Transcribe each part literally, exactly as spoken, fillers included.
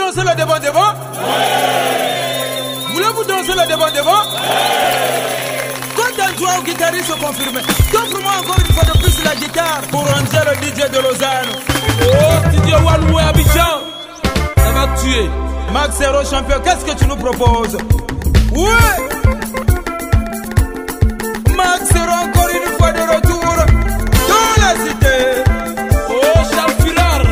danser le devant devant? Voulez-vous danser le devant devant? Quand un joueur guitariste confirmé, t'offre-moi encore une fois de plus la guitare pour ranger le D J de Lausanne. Oh, D J Walou et Abidjan, ça va tuer. Max Zero champion, qu'est-ce que tu nous proposes? Ouais, Max Zero encore une fois de retour dans la cité. Oh, Charles Filard.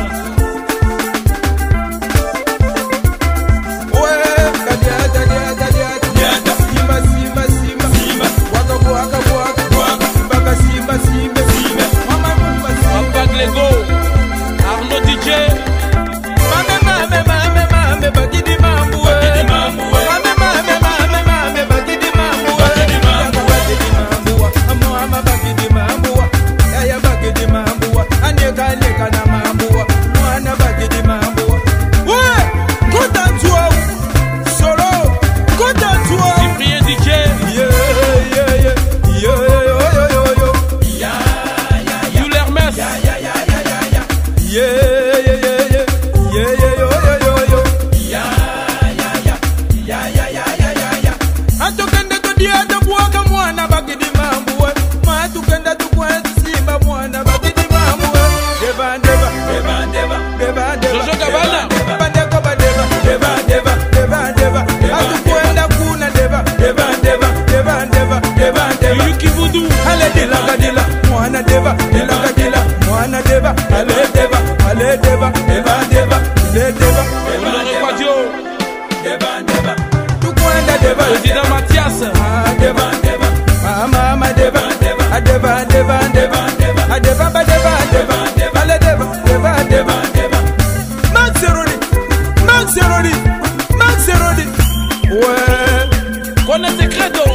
Ouais, Gadia, Gadia, Gadia, Simba, Simba, Simba, Simba, Waka, Waka, Waka, Waka, Simba, Simba, Simba, Simba, Mama, Mama, Simba, Glego, Arnaud D J, Mama, Mama, Mama, Mama, Bagidi Mambo, Bagidi Mambo, Mama, Mama, Mama, Mama, Bagidi Mambo, Bagidi Mambo, Bagidi Mambo, Mama, Bagidi Mambo, Yaya Bagidi Mambo, Aneka, Aneka na Mambo, Mwana Bagidi Mambo. Ouais, content toi, solo, content toi. Cyprien D J, yeah, yeah, yeah, yeah, yo, yo, yo, yo, yeah, yeah, yeah, Jules Hermès, yeah, yeah, yeah, yeah, yeah, yeah, yeah, yeah, yeah, yeah, yeah, yo, yo, yo, yo, yeah, yeah, yeah, yeah, yeah, yeah, yeah, yeah. Atukende tudia tabuaka mwana Bagidi Mambo, matukende tukwenzi Simba mwana Bagidi Mambo. Deva, deva, deva, deva, deva, deva. Jojo Gabana. Deva, deva, deva, deva, deva, deva, deva. Atukwenda kuna deva, deva, deva, deva, deva, deva, deva. Yuki Voodoo. Ale dila gadila, mwana deva, dila gadila, mwana deva, ale deva, ale deva, deva, deva, ale deva. Honoré Quadio. Deva, deva. Tukwenda deva. Président Mathias. Ah, deva, deva. Mama, mama deva, deva, deva, deva, deva, deva, deva, deva, deva, ale deva, deva, deva, deva. Max Zeroni, Max Zeroni, Max Zeroni. Ouais, connais tes credos.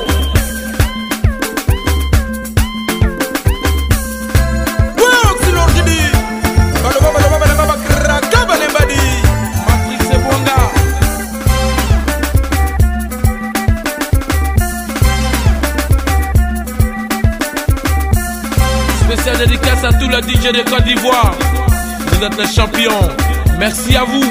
Ouais, Oxylor qui dit. Baloba, baloba, baloba, baloba, kraka, balembadi. Matrix et Bonga. Spécial dédicace à tous les D J de Côte d'Ivoire. Vous êtes les champions. Merci à vous.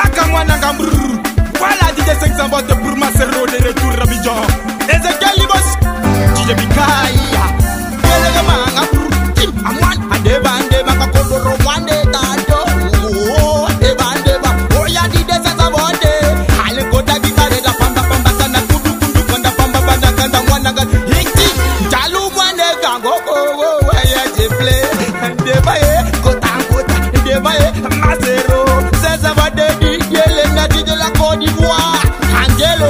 Voilà D J cinq cents votes pour Max Zero de retour à Abidjan. Ezekiel Libos, D J Bikaya. Elegama, Kim, Amwan, Adeba, Adeba, Kakondoro, Wande, Tado. Oh, Adeba, Adeba. Oh, ya D J cinq cents votes. Ale kota guitare da pamba pamba sana kudu kudu kanda pamba pamba kanda wanaga. Hiki, Jalu Wande Gango. Oh, oh, ya jeple. Adeba, kota kota. Adeba, Max Zero. cinq cents votes D J Lena D J la Côte d'Ivoire. Angelo,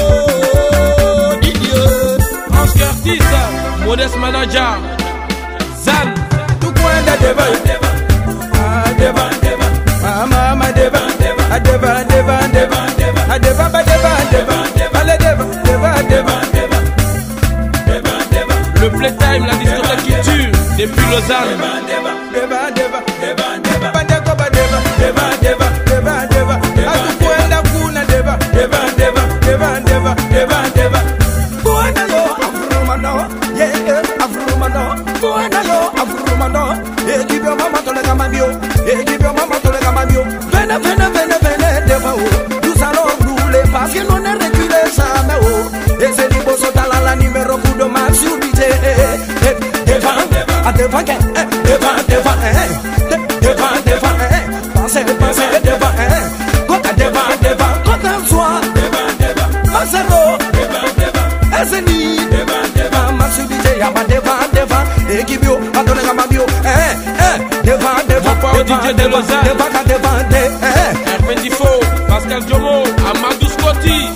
Didier, Oscar Tissa, Modeste Manager, Zan. Tout coin de Deva, Deva, ah Deva, Deva, ah Mama Deva, Deva, Deva, Deva, Deva, Deva, Deva, Deva, Deva, allez Deva, Deva, Deva, Deva, Deva, Deva. Le playtime, la discothèque qui tue depuis Lausanne. Deva, Deva, Deva, Deva, Deva, Deva, Deva, Deva, Deva, Deva, Deva, Deva. Deva, Deva, Deva, Deva, Deva, Deva. Buena yo, Afromano, yeah, Afromano. Buena yo, Afromano. Eh, give your mama to the Gamabio. Eh, give your mama to the Gamabio. Vene, vene, vene, vene, Deva, oh. Nous allons rouler parce que nous ne reculons jamais, oh. Et c'est du beau saut à la numéro coup de match sur D J. Deva, Deva, Deva, Deva, Deva, Deva, Deva, pensez, pensez, Deva, Kota Deva, Deva. Soir, Max Zero, Eseni, Max D J, Yaba Deva, Deva, Egibio, Adone Gamabio, eh, eh, Deva, Deva, D J de Lausanne, Deva, Deva, eh, R vingt-quatre, Pascal Diomo, Amadou Scotty.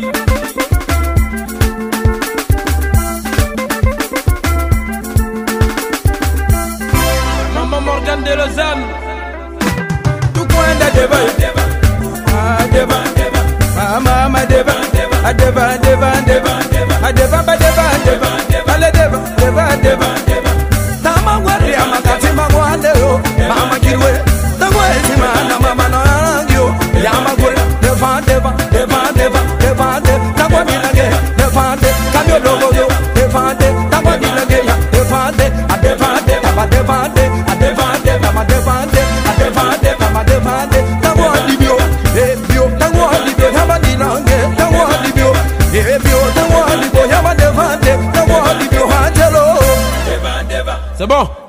Maman Morgan de Lausanne. Tout coin de Deva, Deva, ah Deva, Deva. Mama Deva, Deva, Deva, Deva, Deva, Deva, Deva, Deva, Ale Deva, Deva, Deva, Deva. Tama wari amakati magwande yo, mama kirwe, tagwe simana. C'est bon.